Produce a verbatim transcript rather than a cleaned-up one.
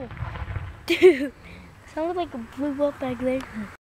Dude, sounded like it blew up back there.